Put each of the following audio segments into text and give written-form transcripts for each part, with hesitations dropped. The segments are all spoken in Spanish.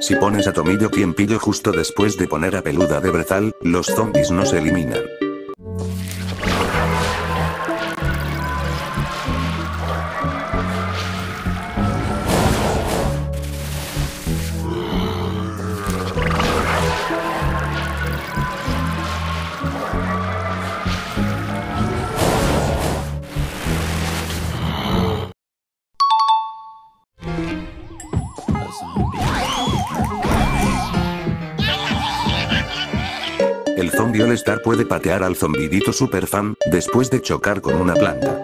Si pones a Tomillo quien pillo justo después de poner a Peluda de Brezal, los zombies no se eliminan. El zombie All Star puede patear al zombidito super fan, después de chocar con una planta.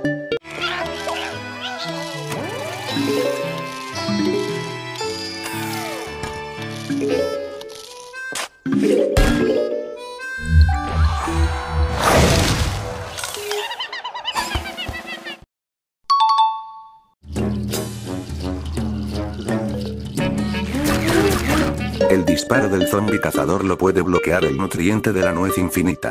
El disparo del zombie cazador lo puede bloquear el nutriente de la nuez infinita.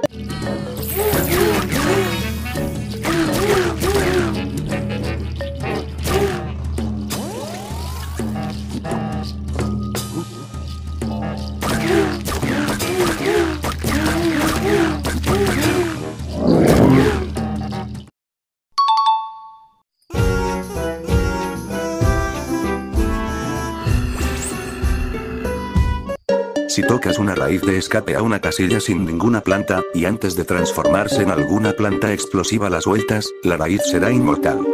Si tocas una raíz de escape a una casilla sin ninguna planta, y antes de transformarse en alguna planta explosiva la sueltas, la raíz será inmortal.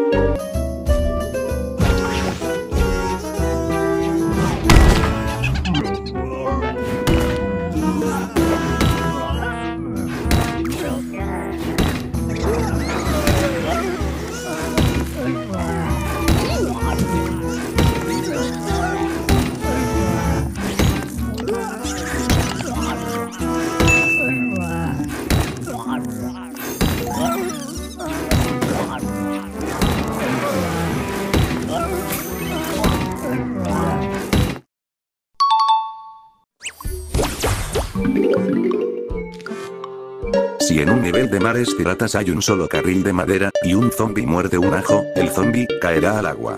Si en un nivel de mares piratas hay un solo carril de madera, y un zombie muerde un ajo, el zombie caerá al agua.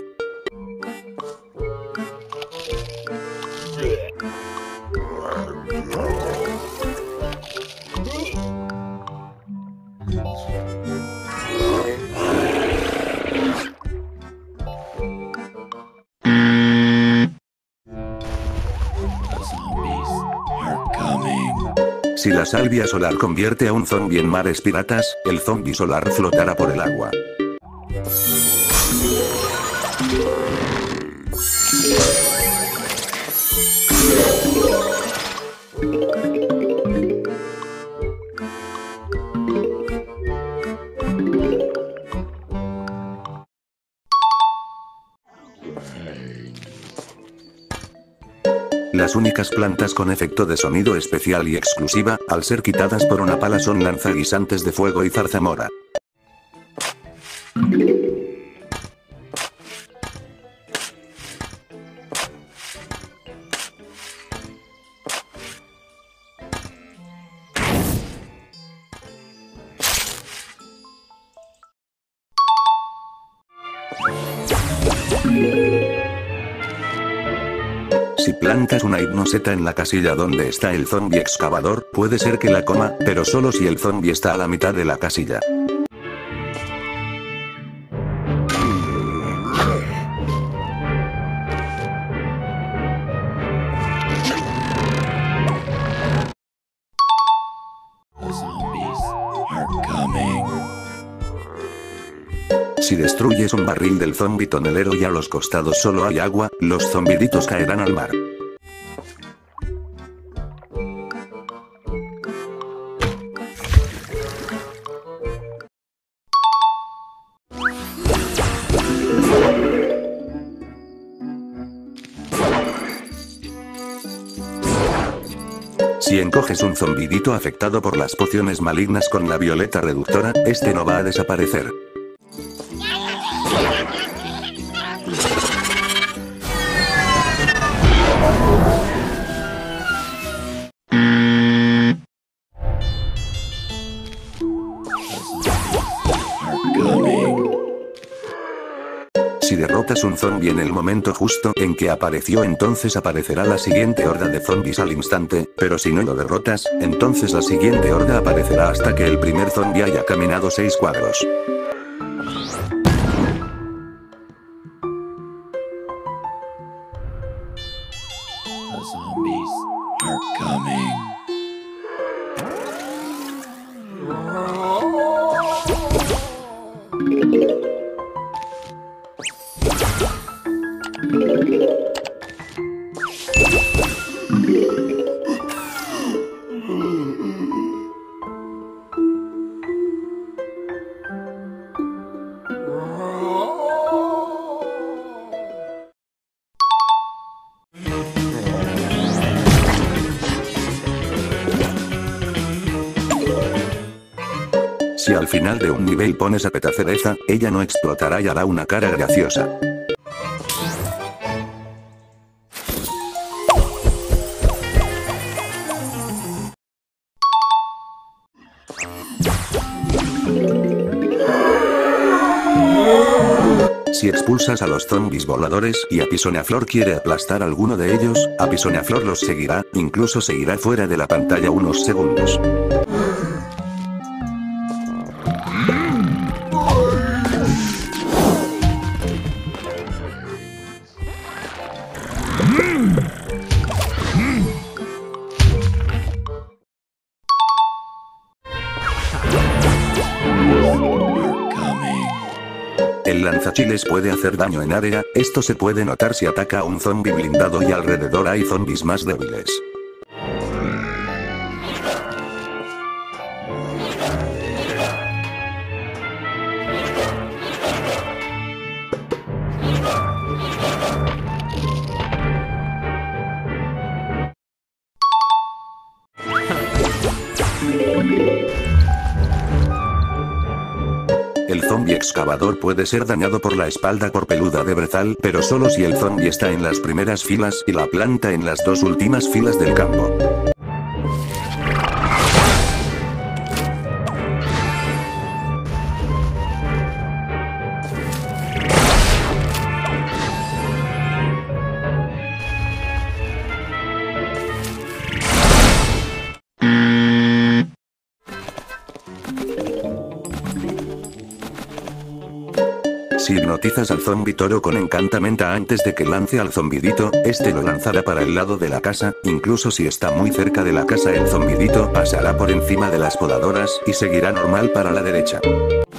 Si la salvia solar convierte a un zombie en mares piratas, el zombie solar flotará por el agua. Las únicas plantas con efecto de sonido especial y exclusiva, al ser quitadas por una pala, son lanzaguisantes de fuego y zarzamora. Si plantas una hipnoseta en la casilla donde está el zombie excavador, puede ser que la coma, pero solo si el zombie está a la mitad de la casilla. Si destruyes un barril del zombie tonelero y a los costados solo hay agua, los zombiditos caerán al mar. Si encoges un zombidito afectado por las pociones malignas con la violeta reductora, este no va a desaparecer. Si Si derrotas un zombie en el momento justo en que apareció, entonces aparecerá la siguiente horda de zombies al instante, pero si no lo derrotas, entonces la siguiente horda aparecerá hasta que el primer zombie haya caminado 6 cuadros. The zombies are coming. Si al final de un nivel pones a Petacereza, ella no explotará y hará una cara graciosa. Si expulsas a los zombies voladores y Apisoneaflor quiere aplastar a alguno de ellos, Apisoneaflor los seguirá, incluso seguirá fuera de la pantalla unos segundos. El lanzachiles puede hacer daño en área, esto se puede notar si ataca a un zombie blindado y alrededor hay zombies más débiles. El zombie excavador puede ser dañado por la espalda corpeluda de Brezal, pero solo si el zombie está en las primeras filas y la planta en las 2 últimas filas del campo. Si hipnotizas al zombi toro con encantamenta antes de que lance al zombidito, este lo lanzará para el lado de la casa, incluso si está muy cerca de la casa el zombidito pasará por encima de las podadoras y seguirá normal para la derecha.